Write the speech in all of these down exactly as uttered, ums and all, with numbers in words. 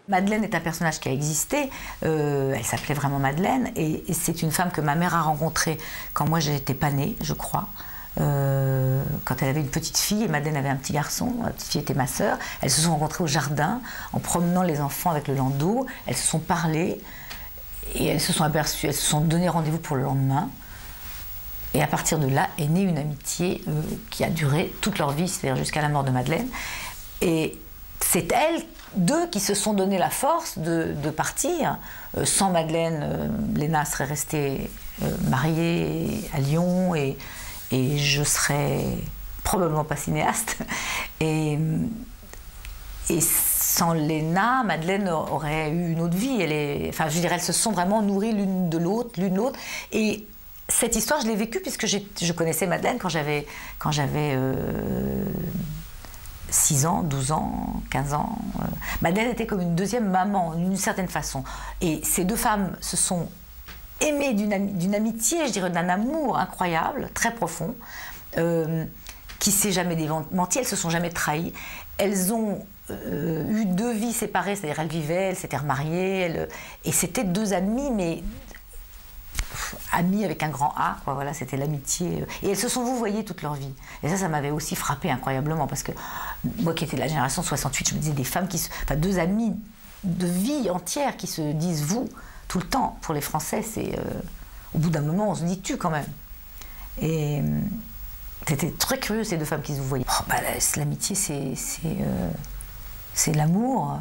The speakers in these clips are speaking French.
Madeleine est un personnage qui a existé, euh, elle s'appelait vraiment Madeleine, et, et c'est une femme que ma mère a rencontrée quand moi j'étais pas née, je crois. Euh, quand elle avait une petite fille et Madeleine avait un petit garçon, la petite fille était ma sœur, elles se sont rencontrées au jardin en promenant les enfants avec le landau, elles se sont parlé et elles se sont aperçues, elles se sont donné rendez-vous pour le lendemain. Et à partir de là est née une amitié euh, qui a duré toute leur vie, c'est-à-dire jusqu'à la mort de Madeleine. Et c'est elles deux qui se sont donné la force de, de partir. Euh, sans Madeleine, euh, Léna serait restée euh, mariée à Lyon et, et je serais probablement pas cinéaste. Et, et sans Léna, Madeleine aurait eu une autre vie. Elle est, enfin, je dirais, elles se sont vraiment nourries l'une de l'autre, l'une l'autre. Et cette histoire, je l'ai vécue puisque je connaissais Madeleine quand j'avais quand j'avais euh, six ans, douze ans, quinze ans. Madeleine était comme une deuxième maman, d'une certaine façon. Et ces deux femmes se sont aimées d'une amitié, je dirais d'un amour incroyable, très profond, euh, qui s'est jamais démenti, elles se sont jamais trahies. Elles ont euh, eu deux vies séparées, c'est-à-dire elles vivaient, elles s'étaient remariées, elles, et c'était deux amies, mais amies avec un grand A, quoi, voilà, c'était l'amitié. Et elles se sont vouvoyées toute leur vie. Et ça, ça m'avait aussi frappé incroyablement, parce que moi qui étais de la génération soixante-huit, je me disais des femmes qui se... Enfin, deux amies de vie entière qui se disent vous, tout le temps. Pour les Français, c'est... Euh, au bout d'un moment, on se dit tu, quand même. Et euh, c'était très curieux, ces deux femmes qui se vouvoyaient. Oh, bah, l'amitié, c'est... C'est euh, l'amour.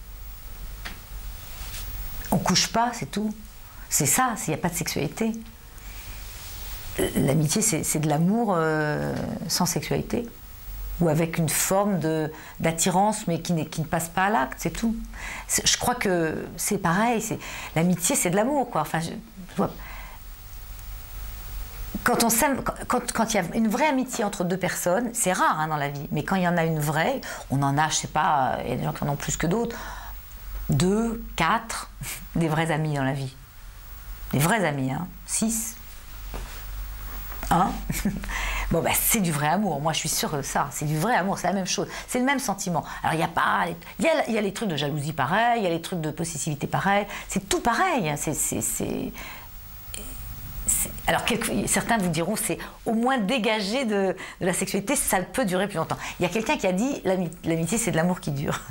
On couche pas, c'est tout. C'est ça, s'il n'y a pas de sexualité. L'amitié, c'est de l'amour euh, sans sexualité. Ou avec une forme d'attirance, mais qui, qui ne passe pas à l'acte, c'est tout. Je crois que c'est pareil. L'amitié, c'est de l'amour, quoi. Enfin, je, je vois, quand on s'aime, quand, quand il y a une vraie amitié entre deux personnes, c'est rare hein, dans la vie, mais quand il y en a une vraie, on en a, je sais pas, il y a des gens qui en ont plus que d'autres, deux, quatre, des vrais amis dans la vie. Des vrais amis, hein, six, un. Bon, ben, c'est du vrai amour. Moi, je suis sûre de ça. C'est du vrai amour, c'est la même chose. C'est le même sentiment. Alors, il y a pas... Il y a, il y a les trucs de jalousie pareil, il y a les trucs de possessivité pareil. C'est tout pareil. C'est... Alors, quelques, certains vous diront, c'est au moins dégagé de, de la sexualité, ça peut durer plus longtemps. Il y a quelqu'un qui a dit, l'amitié, c'est de l'amour qui dure.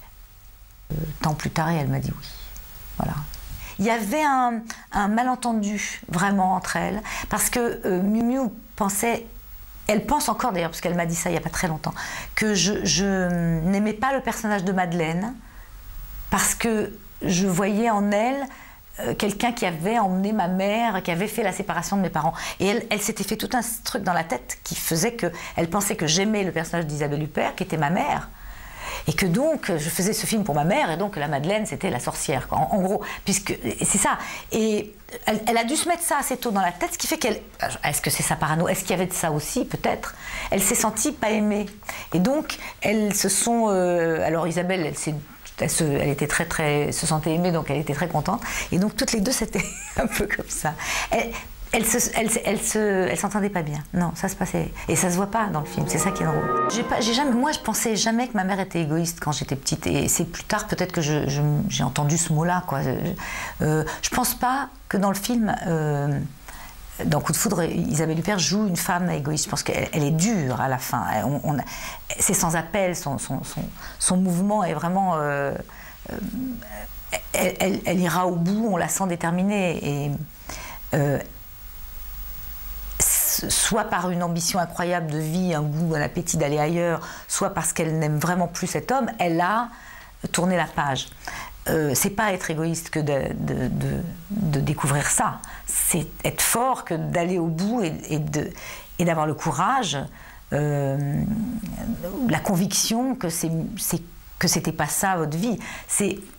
Tant plus tard, et elle m'a dit oui. Voilà. Il y avait un, un malentendu vraiment entre elles, parce que euh, Miu Miu pensait, elle pense encore d'ailleurs, parce qu'elle m'a dit ça il n'y a pas très longtemps, que je, je n'aimais pas le personnage de Madeleine, parce que je voyais en elle euh, quelqu'un qui avait emmené ma mère, qui avait fait la séparation de mes parents. Et elle, elle s'était fait tout un truc dans la tête qui faisait qu'elle pensait que j'aimais le personnage d'Isabelle Huppert, qui était ma mère. Et que donc, je faisais ce film pour ma mère, et donc la Madeleine, c'était la sorcière, quoi. En, en gros, puisque c'est ça. Et elle, elle a dû se mettre ça assez tôt dans la tête, ce qui fait qu'elle... Est-ce que c'est sa parano? Est-ce qu'il y avait de ça aussi, peut-être? Elle s'est sentie pas aimée. Et donc, elles se sont... Euh, alors Isabelle, elle s'est... Elle, se, elle était très, très, se sentait aimée, donc elle était très contente. Et donc, toutes les deux, c'était un peu comme ça. Elle, Elles se, elles, elles se, elles s'entendaient pas bien. Non, ça se passait. Et ça se voit pas dans le film. C'est ça qui est drôle. J'ai pas, j'ai jamais, moi, je pensais jamais que ma mère était égoïste quand j'étais petite. Et c'est plus tard peut-être que je, je, j'ai entendu ce mot-là, quoi. Euh, je pense pas que dans le film, euh, dans Coup de foudre, Isabelle Huppert joue une femme égoïste. Je pense qu'elle elle est dure à la fin. On, on, c'est sans appel. Son, son, son, son mouvement est vraiment. Euh, euh, elle, elle, elle ira au bout. On la sent déterminée. Et euh, soit par une ambition incroyable de vie, un goût, un appétit d'aller ailleurs, soit parce qu'elle n'aime vraiment plus cet homme, elle a tourné la page. Euh, c'est pas être égoïste que de, de, de, de découvrir ça. C'est être fort que d'aller au bout et, et, de, et d'avoir le courage, euh, la conviction que c'est, c'est, que c'était pas ça votre vie. C'est